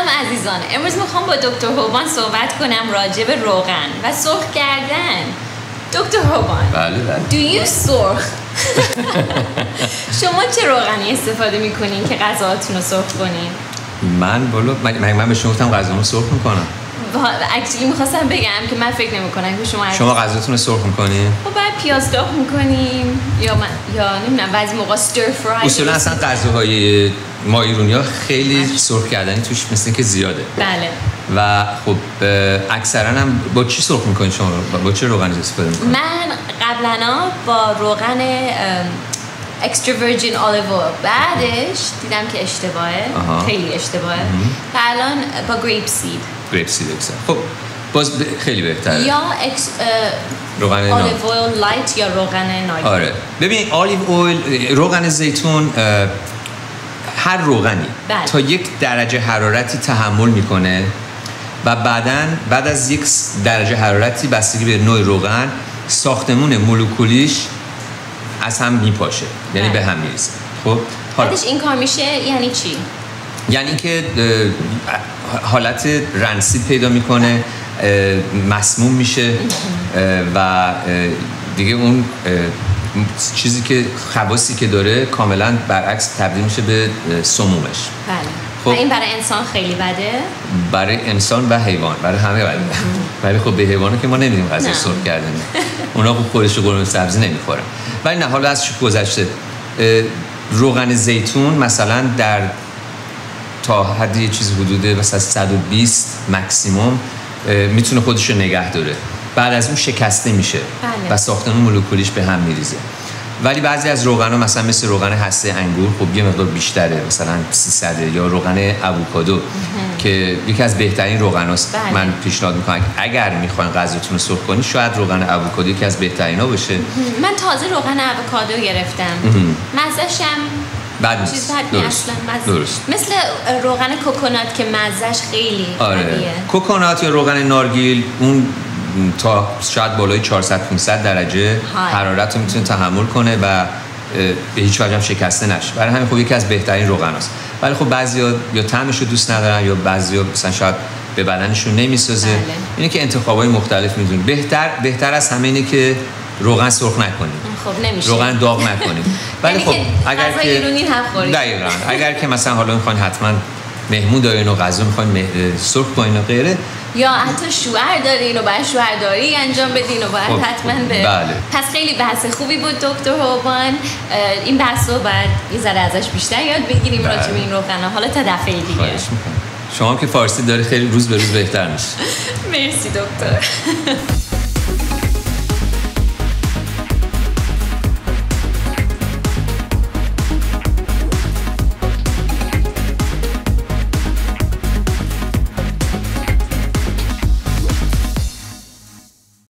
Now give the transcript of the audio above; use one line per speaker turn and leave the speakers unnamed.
عزیزان، امروز میخوام با دکتر هوبان صحبت کنم راجع به روغن و سرخ کردن. دکتر هوبان،
بله.
Do you سرخ؟ شما چه روغنی استفاده میکنین که غذاهاتون رو سرخ کنین؟
من به شما گفتم غذامو سرخ میکنم.
اکچولی میخواستم بگم که من فکر نمیکنم که
شما غذاتون رو سرخ میکنین؟
خب بعد پیاز داغ میکنیم یا نمیدونم بعضی موقع ستر فرای.
اصولا اصلا غذاهای ما ایرونی‌ها خیلی سرخ کردنی توش مثل که زیاده.
بله.
و خب اکثرا هم با چی سرخ میکنین شما؟ با چه روغنی استفاده میکنین؟
من قبلا با روغن extra virgin olive oil، بعدش دیدم که اشتباهه. خیلی اشتباهه. و الان با گریپ سید
خب باز خیلی بهتره.
یا
روغن
اولیو اویل لایت یا روغن نارگیل.
آره ببین اولیو اویل، روغن زیتون، هر روغنی تا یک درجه حرارتی تحمل میکنه و بعد از یک درجه حرارتی بستگی به نوع روغن ساختمون مولکولیش از هم میپاشه، یعنی به هم میریزه. خب
بعدش این کار میشه یعنی چی؟
یعنی که حالت رنسید پیدا میکنه، مسموم میشه و دیگه اون چیزی که خواصی که داره کاملا برعکس تبدیل میشه به سمومش.
بله.
خب
و این برای انسان خیلی بده؟
برای انسان و حیوان، برای همه بده. ولی خب به حیوانات که ما نمیدیم غذا سرخ کردن. اونا خب خودش قرمه سبزی نمیخورن. ولی نه، حالا از چی گذشته، روغن زیتون مثلا در تا حد یه چیز حدود مثلا 120 ماکسیموم میتونه خودش رو نگه داره. بعد از اون شکسته میشه.
بله.
و ساختمون مولکولیش به هم میریزه. ولی بعضی از روغن‌ها مثلا مثل روغن هسته انگور خب یه مقدار بیشتره، مثلا 300، یا روغن آووکادو که یکی از بهترین روغناست.
بله.
من پیشنهاد میکنم اگر میخواین غذاتون رو سرخ کنید شاید روغن آووکادو یکی از بهترینا باشه.
من تازه روغن آووکادو گرفتم. مزه‌ش هم
بد نیست. درست.
مثل روغن کوکونات که مزه‌ش خیلی قویه.
کوکونات یا روغن نارگیل اون تا شاید بالای 400-500 درجه حرارت رو میتونه تحمل کنه و به هیچ وجه هم شکسته نشه. برای همین خب یکی از بهترین روغناست. ولی خب بعضیا یا طعمش رو دوست ندارن یا بعضیا مثلا شاید به بدنشون نمیسازه.
بله.
اینه که انتخابای مختلف میدونید. بهتر از همه اینه که روغن سرخ نکنید.
خب نمیشه.
روغن داغ نکنید. ولی خب اگر که
ایرانی هم خورید.
دقیقاً اگر که مثلا حالا میخواین حتما مهمون دارین و غذا میخواین سرخ کنین و غیره،
یا حتی شوهر دارین و باید شوهرداری انجام بدین و باید حتما به
بله.
پس خیلی بحث خوبی بود دکتر هوبان. این بحث رو باید یه ذره ازش بیشتر یاد بگیریم.
بله.
راجع به این روغنا. حالا تا دفعه دیگه.
شما که فارسی داره خیلی روز به روز بهتر میشه.
مرسی دکتر.